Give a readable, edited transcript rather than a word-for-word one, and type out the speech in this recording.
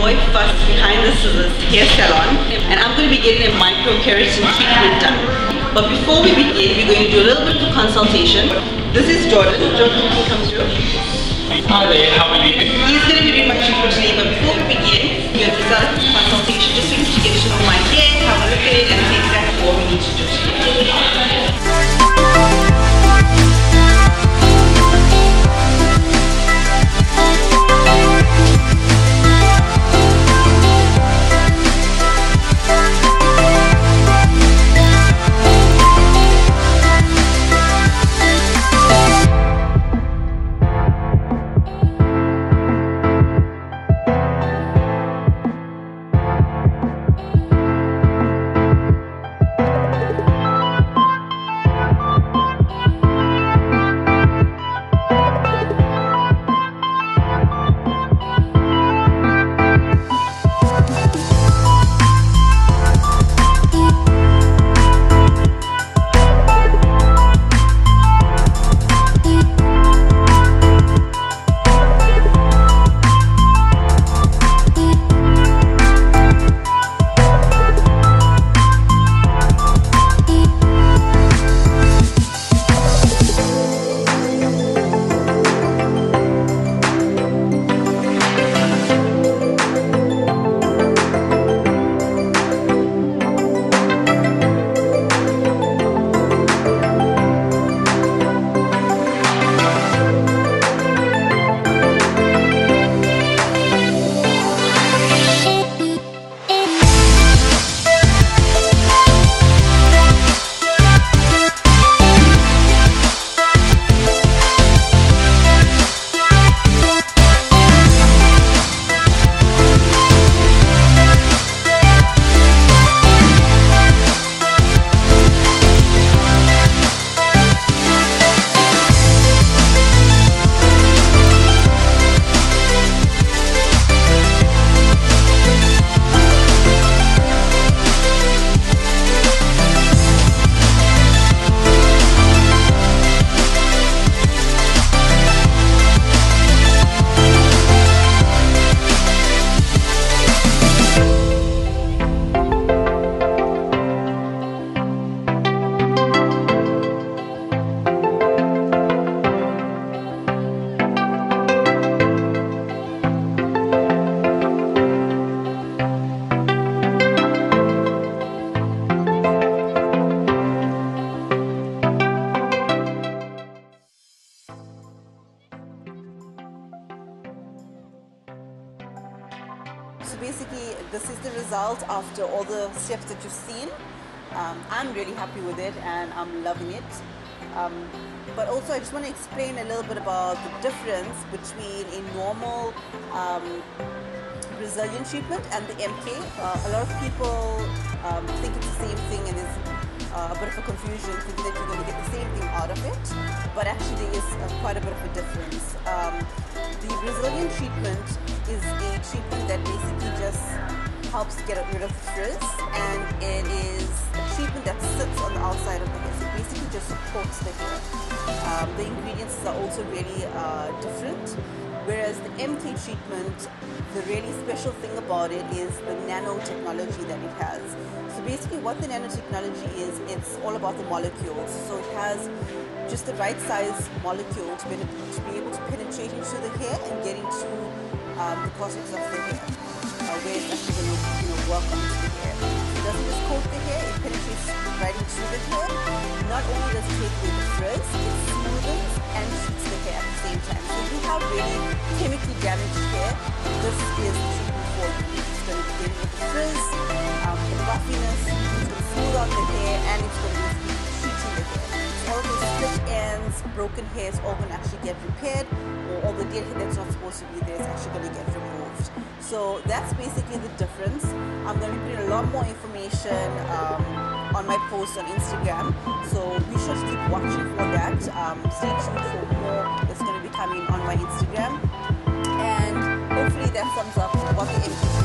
boy fuss behind the scissors hair salon, and I'm going to be getting a micro keratin treatment done. But before we begin, we're going to do a little bit of a consultation. This is Jordan. Jordan, can you come through? Hi there, how are you? He's going to be doing my treatment today, but before we begin, we're going to start the consultation just so you can get to know my hair, have a look at it, and see exactly what we need to do today. So basically, this is the result after all the steps that you've seen. I'm really happy with it and I'm loving it. But also I just want to explain a little bit about the difference between a normal Brazilian treatment and the MK. A lot of people think it's the same thing, and there's a bit of a confusion thinking that you're going to get the same thing out of it, but actually there is quite a bit of a difference. The Brazilian treatment is a treatment that basically just helps get rid of the frizz, and it is a treatment that sits on the outside of the hair, so it basically just supports the hair. The ingredients are also really different, whereas the MK treatment, the really special thing about it is the nanotechnology that it has. So basically what the nanotechnology is, it's all about the molecules. So it has just the right size molecule to be able to penetrate into the hair and get into the cortex of the hair, where it's actually going to work onto the hair. It doesn't just coat the hair, it penetrates right into the hair. Not only does it take away the frizz, it smoothens and treats the hair at the same time. So if you have really chemically damaged hair, this is the treatment for you. It's going to get rid of the frizz, the puffiness, it's going to smooth out the hair, and it's going to be treating the hair. So all those split ends, broken hairs, all going to actually get repaired, or all the dead hair that's not supposed to be there is actually going to get removed. So that's basically the difference. I'm going to be putting a lot more information on my post on Instagram, so be sure to keep watching for that. Stay tuned for more that's going to be coming on my Instagram, and hopefully that sums up what the